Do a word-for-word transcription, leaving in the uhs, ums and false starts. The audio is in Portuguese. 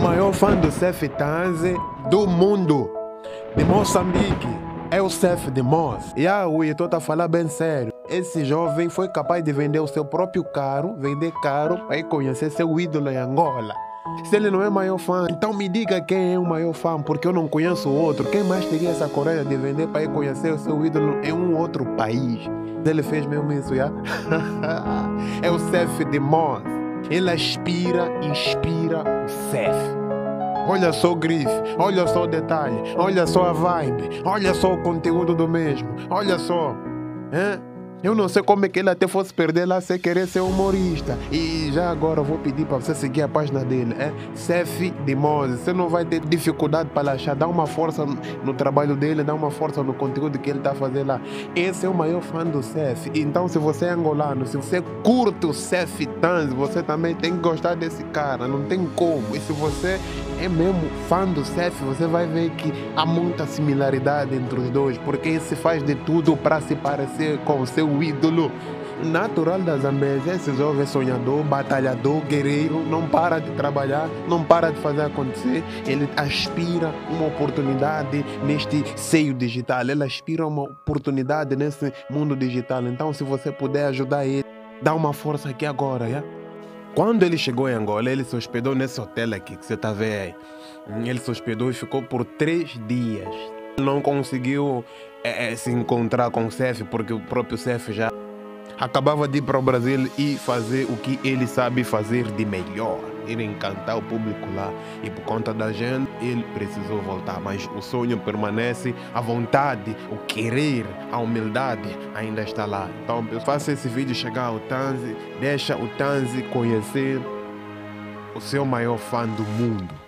maior fã do Seth Tanzi do mundo, de Moçambique. É o Seth de Moz. E ah, eu estou a falar bem sério. Esse jovem foi capaz de vender o seu próprio carro, vender carro para ir conhecer seu ídolo em Angola. Se ele não é maior fã, então me diga quem é o maior fã, porque eu não conheço outro. Quem mais teria essa coragem de vender para ir conhecer o seu ídolo em um outro país? Ele fez mesmo isso, já? É o Seth de Moz. Ele aspira, inspira o Seth. Olha só o grife, olha só o detalhe, olha só a vibe, olha só o conteúdo do mesmo, olha só. Hein? Eu não sei como é que ele até fosse perder lá sem querer ser humorista. E já agora eu vou pedir para você seguir a página dele, é Seth de Moz. Você não vai ter dificuldade para achar. Dá uma força no trabalho dele, dá uma força no conteúdo que ele está fazendo lá. Esse é o maior fã do Seth. Então, se você é angolano, se você curte o Seth Tanzi, você também tem que gostar desse cara. Não tem como. E se você é mesmo fã do Seth, você vai ver que há muita similaridade entre os dois, porque ele se faz de tudo para se parecer com o seu ídolo. Natural da Zambésia, esse jovem sonhador, batalhador, guerreiro, não para de trabalhar, não para de fazer acontecer. Ele aspira uma oportunidade neste seio digital, ele aspira uma oportunidade nesse mundo digital. Então, se você puder ajudar ele, dá uma força aqui agora, já? Quando ele chegou em Angola, ele se hospedou nesse hotel aqui que você está vendo aí. Ele se hospedou e ficou por três dias. Não conseguiu é, se encontrar com o Seth, porque o próprio Seth já acabava de ir para o Brasil e fazer o que ele sabe fazer de melhor. Ir encantar o público lá. E por conta da gente, ele precisou voltar. Mas o sonho permanece, a vontade, o querer, a humildade ainda está lá. Então, faça esse vídeo chegar ao Tanzi. Deixa o Tanzi conhecer o seu maior fã do mundo.